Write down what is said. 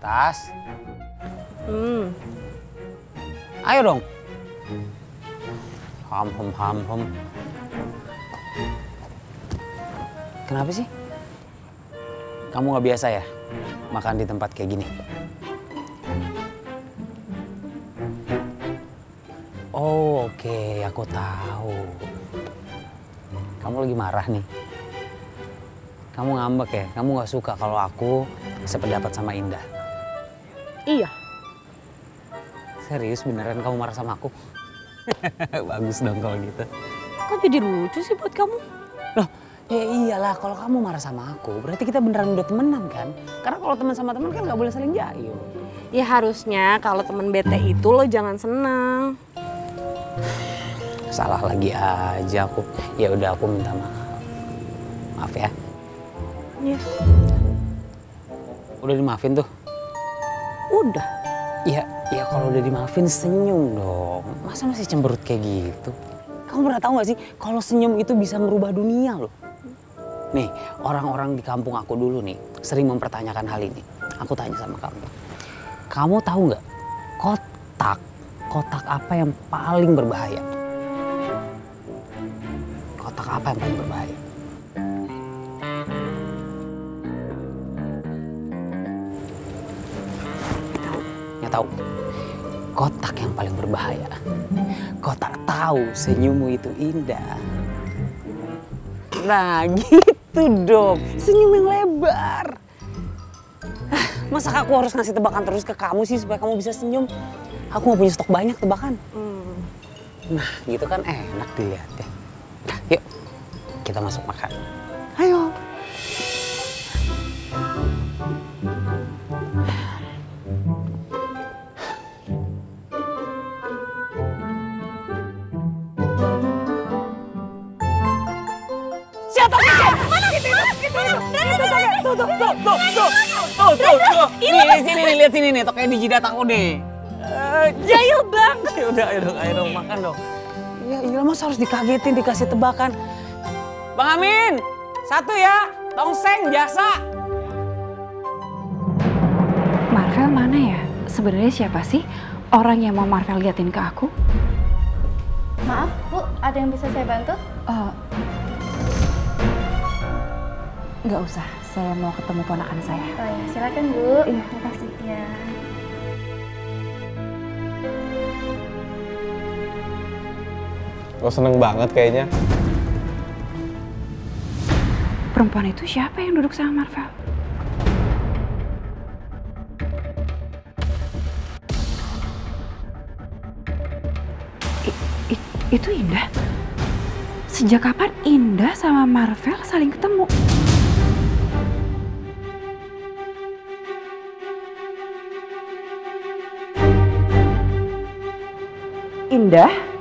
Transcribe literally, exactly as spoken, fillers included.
Tas. Hmm. Ayo dong. Ham, ham, ham, ham. Kenapa sih? Kamu nggak biasa ya makan di tempat kayak gini? Oh, oke, okay. Aku tahu. Kamu lagi marah nih. Kamu ngambek ya? Kamu nggak suka kalau aku sependapat sama Indah? Iya. Serius beneran kamu marah sama aku? Bagus dong kalau gitu. Kok jadi lucu sih buat kamu? Loh, ya iyalah kalau kamu marah sama aku berarti kita beneran udah temenan kan? Karena kalau teman sama teman kan nggak boleh saling jahil. Ya harusnya kalau temen bete itu lo jangan senang. Salah lagi aja aku. Ya udah aku minta maaf. Maaf ya. Iya. Udah dimaafin tuh? Udah. Ya, ya kalau udah dimaafin senyum dong. Masa masih cemberut kayak gitu? Kamu pernah tahu gak sih kalau senyum itu bisa merubah dunia loh. Nih, orang-orang di kampung aku dulu nih sering mempertanyakan hal ini. Aku tanya sama kamu. Kamu tahu nggak kotak, kotak apa yang paling berbahaya? Kotak apa yang paling berbahaya? Nggak tahu. Kotak yang paling berbahaya. Kotak tahu senyummu itu indah. Nah gitu dong, senyum yang lebar. Masa aku harus ngasih tebakan terus ke kamu sih supaya kamu bisa senyum? Aku nggak punya stok banyak tebakan. Hmm. Nah gitu kan enak dilihat ya. Nah, yuk kita masuk makan. Ayo. Siapa sih? Mana gitu itu? Tuh, tuh, tuh, tuh, tuh, tuh, tuh, tuh, tuh. Nih, sini nih, lihat sini nih, tokenya di jidat aku nih. Jahil banget. Ya udah, ayo dong, ayo dong, makan dong. Ya iya, mas harus dikagetin, dikasih tebakan. Bang Amin, satu ya, tongseng, biasa. Marvel mana ya? Sebenarnya siapa sih orang yang mau Marvel liatin ke aku? Maaf, Bu, ada yang bisa saya bantu? Uh, Nggak usah, saya mau ketemu ponakan saya. Oh ya, silakan Bu. Iya, makasih. Ya. Lo seneng banget kayaknya. Perempuan itu siapa yang duduk sama Marvel? I, i, itu Indah? Sejak kapan Indah sama Marvel saling ketemu? Indah?